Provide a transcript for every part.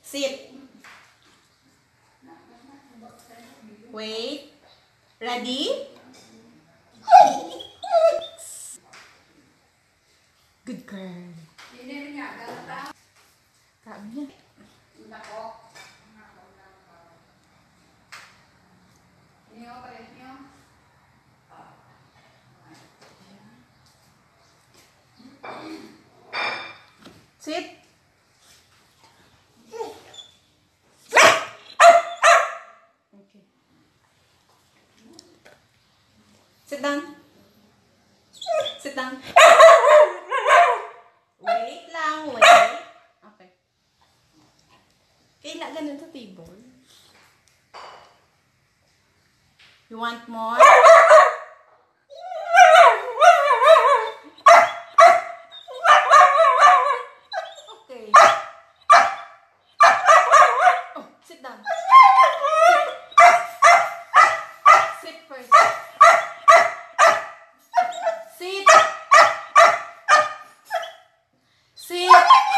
Sit. Wait. Ready? Good girl. Kain niya. Sit. Okay. Sit down. Sit down. Wait lang, wait. Okay. Kaya ganun sa table. You want more? Okay. Oh, sit down. Sit first. Sit. Sit.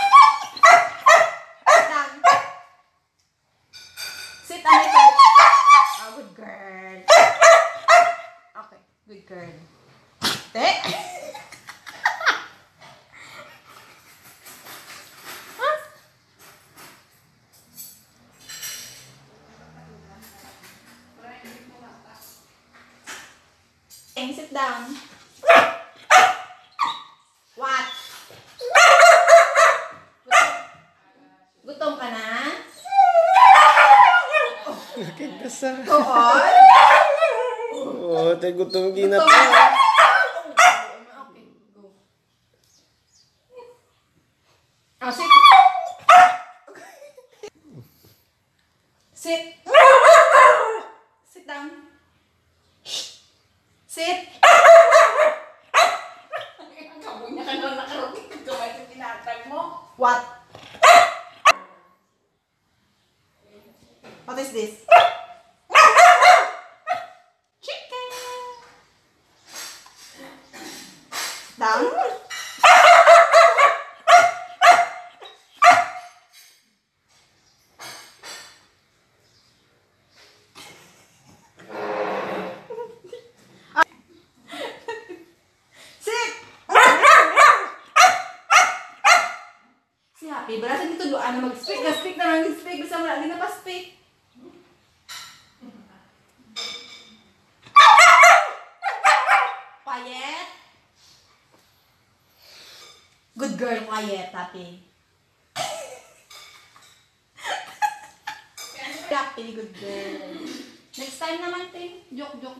Sit down. Sit on my couch. Oh, good girl. Okay, good girl. Te. Sit down. What? Gutom ka na? Kagkasa. Tuon? Oo, tayo gutom ginat. Okay, go. Oh, sit. Sit. Sit down. Sit. Ang kaboy na ka nang nakarugit. Kamay sa tinatag mo. What? What is this? Chicken. Down. Si Happy, berasan dito doon na mag-speak. Na-speak na lang speak. Bisa mo lagi na pa-speak. Quiet. Good girl, quiet, Happy. Happy, good girl. Next time naman, Ting. Joke.